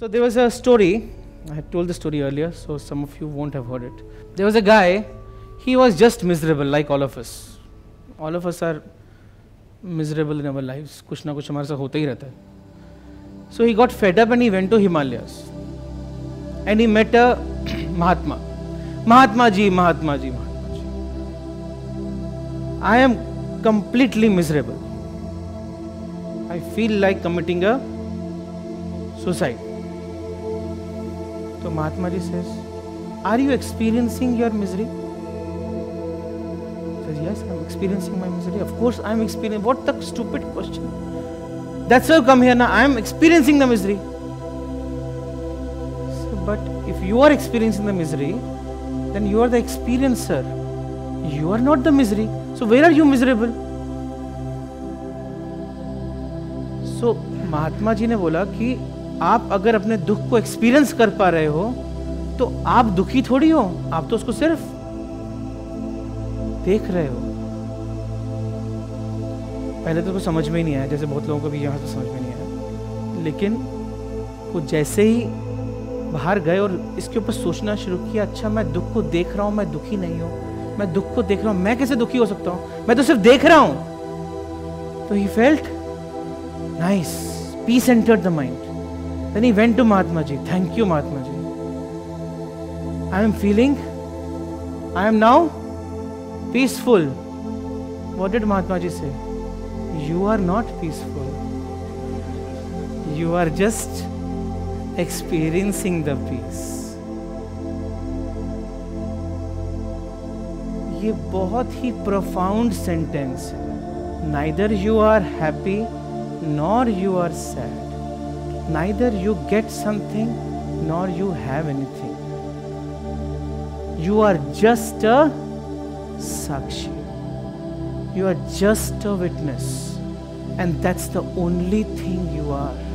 So there was a story, I had told the story earlier, so some of you won't have heard it. There was a guy, he was just miserable like all of us. All of us are miserable in our lives. कुछ ना कुछ हमारे साथ होता ही रहता है. So he got fed up and he went to Himalayas. And he met a Mahatma. Mahatma ji. I am completely miserable. I feel like committing a suicide. So Mahatma ji says, are you experiencing your misery? He says, yes, I am experiencing my misery. Of course I am experiencing. What the stupid question. That's why you come here now. I am experiencing the misery. So, but if you are experiencing the misery, then you are the experiencer. You are not the misery. So where are you miserable? So Mahatma ji ने बोला कि आप अगर अपने दुख को experience कर पा रहे हो तो आप दुखी थोड़ी हो, आप तो उसको सिर्फ देख रहे हो. पहले तो समझ में ही नहीं आया, जैसे बहुत लोगों को भी यहाँ से समझ में नहीं आया, लेकिन वो जैसे ही बाहर गए और इसके ऊपर सोचना शुरू किया, अच्छा मैं दुख को देख रहा हूँ, मैं दुखी नहीं हूँ, मैं दुख को देख रहा हूँ, मैं कैसे दुखी हो सकता हूँ, मैं तो सिर्फ देख रहा हूँ. तो he felt nice, peace entered the mind. Then he went to Mahatma ji. Thank you, Mahatma ji. I am feeling, I am now peaceful. What did Mahatma ji say? You are not peaceful. You are just experiencing the peace. ये बहुत ही profound sentence है. Neither you are happy nor you are sad. Neither you get something nor you have anything. You are just a Sakshi. You are just a witness. And that's the only thing you are.